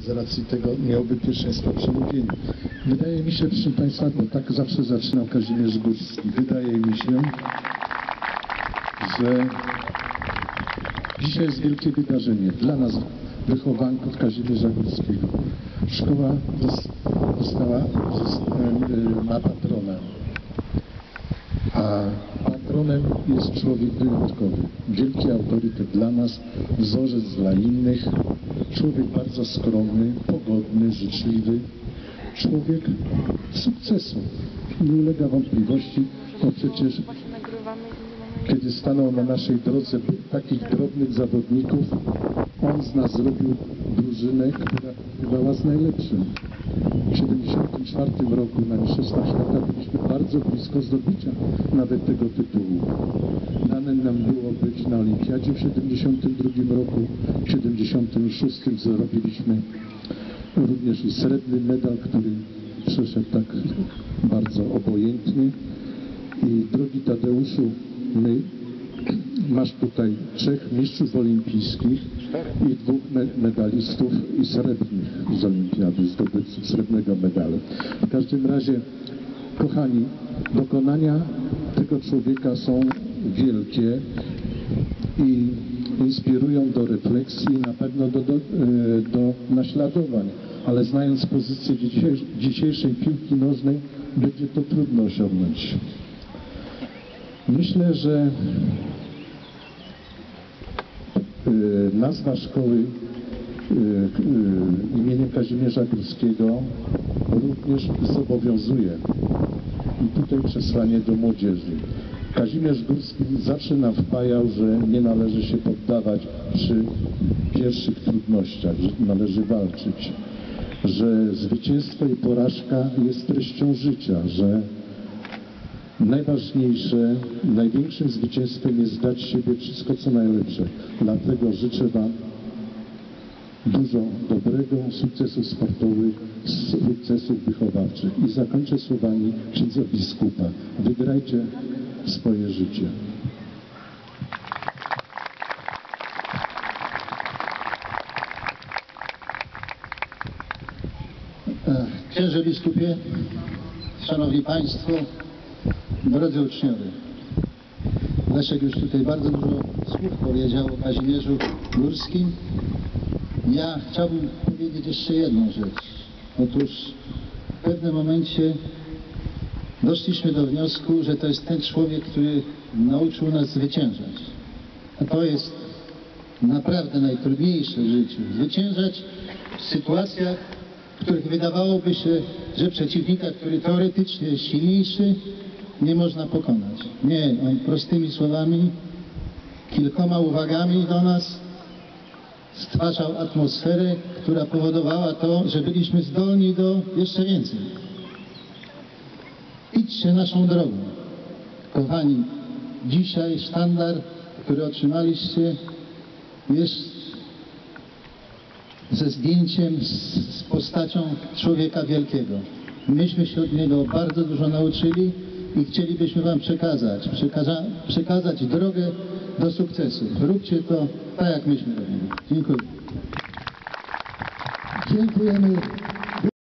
z racji tego miałby pierwszeństwo przy mówieniu. Wydaje mi się, proszę Państwa, bo tak zawsze zaczynał Kazimierz Górski, wydaje mi się, że dzisiaj jest wielkie wydarzenie dla nas, wychowanków Kazimierza Górskiego. Szkoła ma patrona, a patronem jest człowiek wyjątkowy, wielki autorytet dla nas, wzorzec dla innych, człowiek bardzo skromny, pogodny, życzliwy, człowiek sukcesu. Nie ulega wątpliwości, bo przecież kiedy stanął na naszej drodze takich drobnych zawodników, on z nas zrobił drużynę, która była z najlepszym. W 1974 roku na Mistrzostwach Świata byliśmy bardzo blisko zdobycia nawet tego tytułu. Dane nam było być na Olimpiadzie w 1972 roku, w 1976 zrobiliśmy również i srebrny medal, który przeszedł tak bardzo obojętnie. I drogi Tadeuszu, masz tutaj 3 mistrzów olimpijskich i 2 medalistów i srebrnych z olimpiady, zdobywców srebrnego medalu. W każdym razie, kochani, dokonania tego człowieka są wielkie i inspirują do refleksji, na pewno do naśladowań, ale znając pozycję dzisiejszej piłki nożnej, będzie to trudno osiągnąć. Myślę, że nazwa szkoły imieniem Kazimierza Górskiego również zobowiązuje. I tutaj przesłanie do młodzieży. Kazimierz Górski zawsze nam wpajał, że nie należy się poddawać przy pierwszych trudnościach, że należy walczyć, że zwycięstwo i porażka jest treścią życia, że najważniejsze, największym zwycięstwem jest dać siebie wszystko, co najlepsze. Dlatego życzę Wam dużo dobrego, sukcesów sportowych, sukcesów wychowawczych. I zakończę słowami księdza biskupa. Wygrajcie swoje życie. Księże biskupie, szanowni państwo, drodzy uczniowie, Leszek już tutaj bardzo dużo słów powiedział o Kazimierzu Górskim. Ja chciałbym powiedzieć jeszcze jedną rzecz. Otóż w pewnym momencie doszliśmy do wniosku, że to jest ten człowiek, który nauczył nas zwyciężać. A to jest naprawdę najtrudniejsze w życiu. Zwyciężać w sytuacjach, w których wydawałoby się, że przeciwnika, który teoretycznie jest silniejszy, nie można pokonać. Nie, on prostymi słowami, kilkoma uwagami do nas stwarzał atmosferę, która powodowała to, że byliśmy zdolni do jeszcze więcej. Idźcie naszą drogą. Kochani, dzisiaj sztandar, który otrzymaliście, jest ze zdjęciem, z postacią człowieka wielkiego. Myśmy się od niego bardzo dużo nauczyli i chcielibyśmy Wam przekazać drogę do sukcesu. Róbcie to tak, jak myśmy robili. Dziękuję. Dziękujemy.